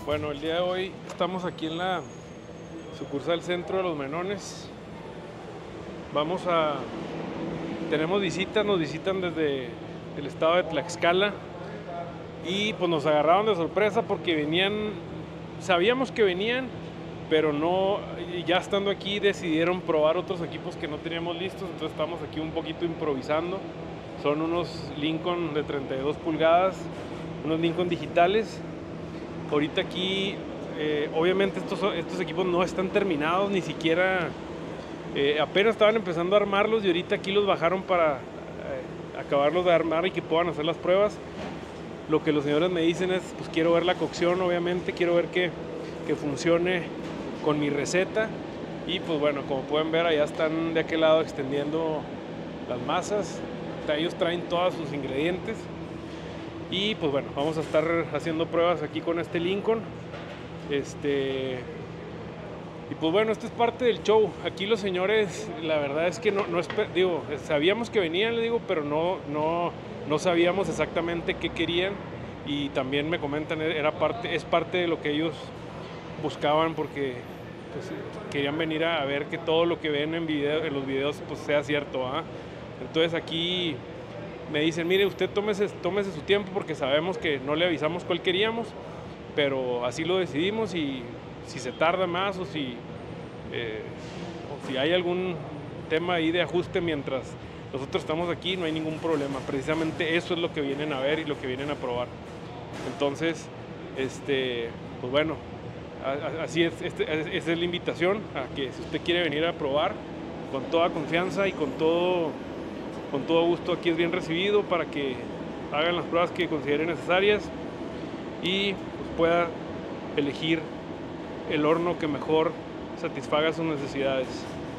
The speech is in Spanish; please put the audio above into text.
Bueno, el día de hoy estamos aquí en la sucursal Centro de los Menones. Vamos a... Tenemos visitas, nos visitan desde el estado de Tlaxcala y pues nos agarraron de sorpresa porque venían, sabíamos que venían, pero no, ya estando aquí decidieron probar otros equipos que no teníamos listos, entonces estamos aquí un poquito improvisando. Son unos Lincoln de 32 pulgadas, unos Lincoln digitales. Ahorita aquí, obviamente estos equipos no están terminados, ni siquiera, apenas estaban empezando a armarlos y ahorita aquí los bajaron para acabarlos de armar y que puedan hacer las pruebas. Lo que los señores me dicen es, pues quiero ver la cocción, obviamente, quiero ver que funcione con mi receta. Y pues bueno, como pueden ver, allá están de aquel lado extendiendo las masas. Ellos traen todos sus ingredientes. Y pues bueno, vamos a estar haciendo pruebas aquí con este Lincoln. Y pues bueno, esto es parte del show. Aquí los señores, la verdad es que digo, sabíamos que venían, le digo, pero no sabíamos exactamente qué querían. Y también me comentan, es parte de lo que ellos buscaban, porque pues, querían venir a ver que todo lo que ven en los videos pues sea cierto, ¿ah? Entonces aquí me dicen, mire, usted tómese su tiempo porque sabemos que no le avisamos cuál queríamos, pero así lo decidimos y si se tarda más o si hay algún tema ahí de ajuste mientras nosotros estamos aquí, no hay ningún problema. Precisamente eso es lo que vienen a ver y lo que vienen a probar. Entonces, pues bueno, así es, esa es la invitación a que si usted quiere venir a probar con toda confianza y con todo gusto, aquí es bien recibido para que hagan las pruebas que consideren necesarias y pues, pueda elegir el horno que mejor satisfaga sus necesidades.